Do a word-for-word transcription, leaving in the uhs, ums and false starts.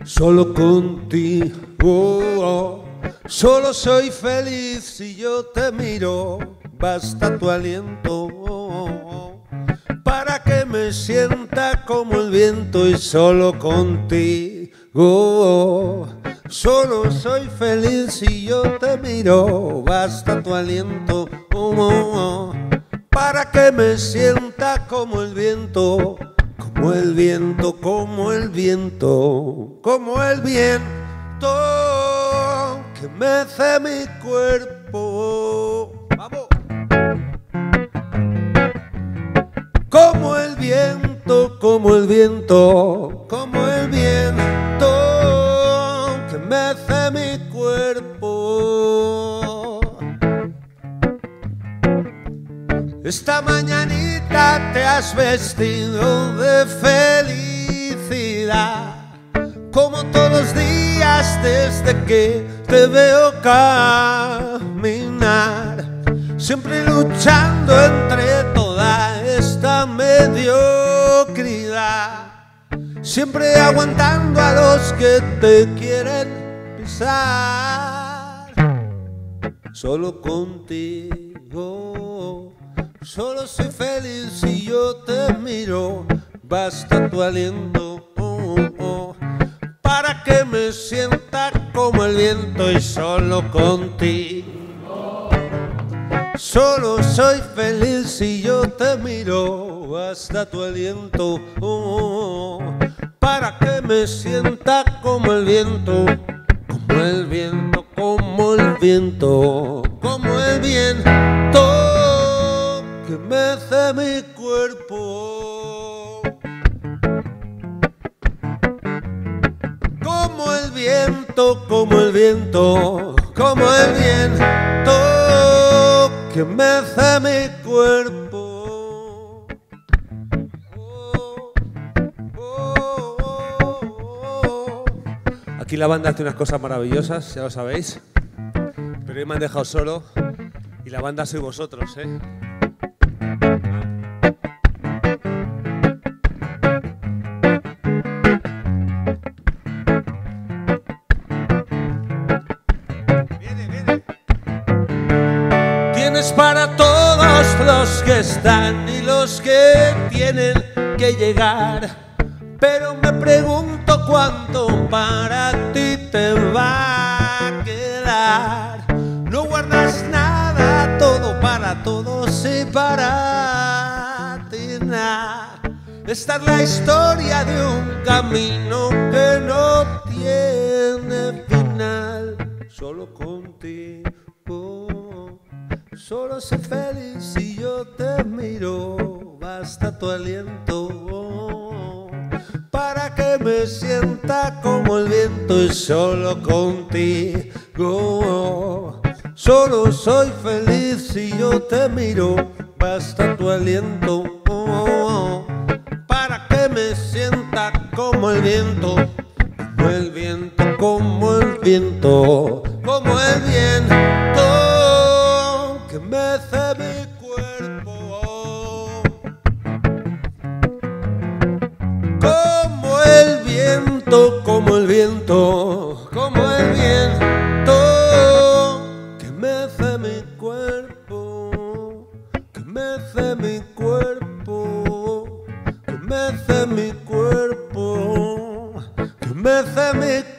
Solo contigo, solo soy feliz si yo te miro. Basta tu aliento para que me sienta como el viento. Y solo contigo, solo soy feliz si yo te miro. Basta tu aliento para que me sienta como el viento. Como el viento, como el viento, como el viento que mece mi cuerpo. ¡Vamos! Como el viento, como el viento, como el viento que mece mi cuerpo. Esta mañanita te has vestido de felicidad, como todos los días desde que te veo caminar, siempre luchando entre toda esta mediocridad, siempre aguantando a los que te quieren pisar. Solo contigo, solo soy feliz si yo te miro. Basta tu aliento oh, oh, para que me sienta como el viento. Y solo contigo, solo soy feliz si yo te miro. Basta tu aliento oh, oh, para que me sienta como el viento. Como el viento, como el viento, como el viento que mece mi cuerpo. Como el viento, como el viento, como el viento que mece mi cuerpo. Oh, oh, oh, oh. Aquí la banda hace unas cosas maravillosas, ya lo sabéis, pero hoy me han dejado solo y la banda sois vosotros, ¿eh? Tienes para todos los que están y los que tienen que llegar, pero me pregunto cuánto para ti te va a quedar. No guardas nada, todo para todos y para ti nada. Esta es la historia de un camino que no tiene final. Solo contigo, solo soy feliz si yo te miro. Basta tu aliento para que me sienta como el viento. Y solo contigo, solo soy feliz si yo te miro. Basta tu aliento para que me sienta como el viento. Como el viento, como el viento, como el viento que mece mi cuerpo. Como el viento, como el viento, como el viento que mece mi cuerpo, que mece mi cuerpo, que mece mi cuerpo, que mece mi cuerpo.